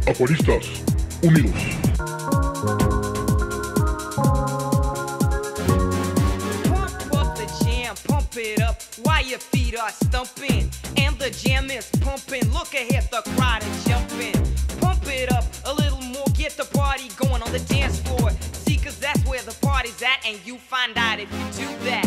Aquaristas Unidos. Pump up the jam, pump it up while your feet are stumping. And the jam is pumping, look ahead, the crowd is jumping. Pump it up a little more, get the party going on the dance floor. See, cause that's where the party's at, and you find out if you do that.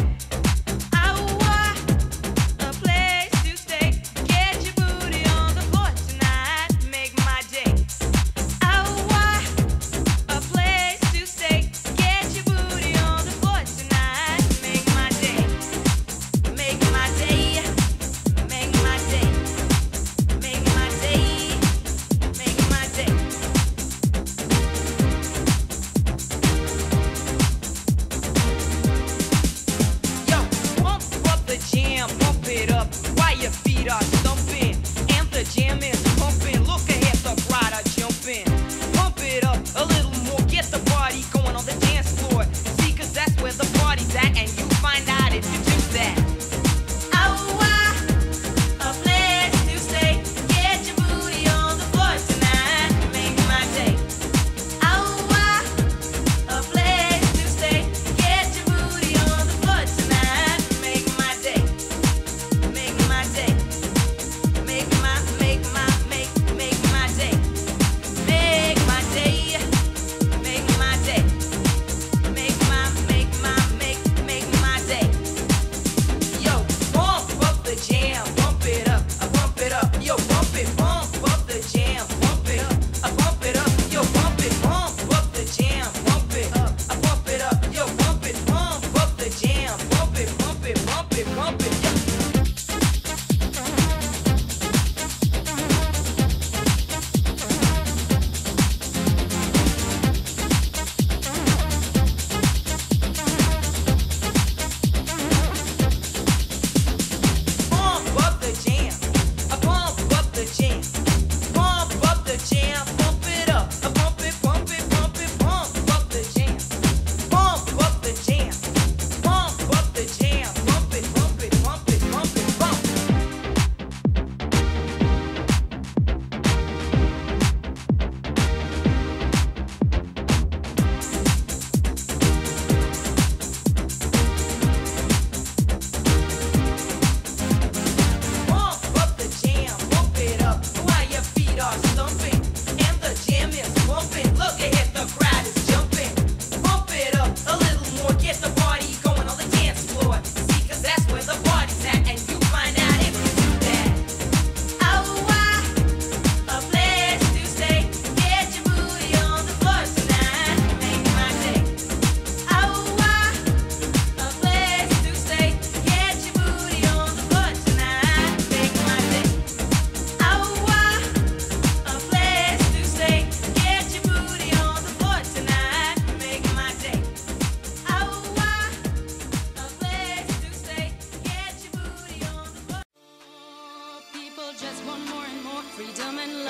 Just want more and more freedom and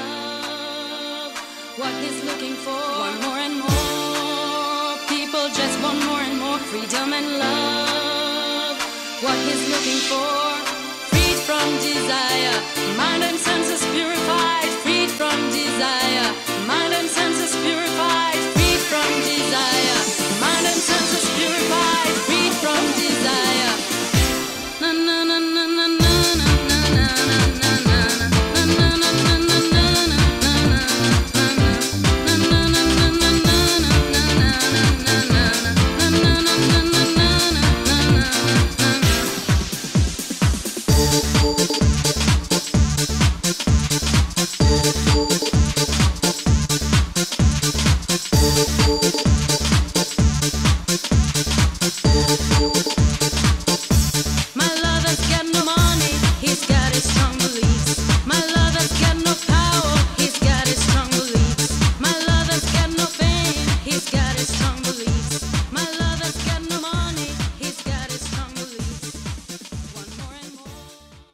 love. What he's looking for, want more and more. People just want more and more freedom and love. What he's looking for.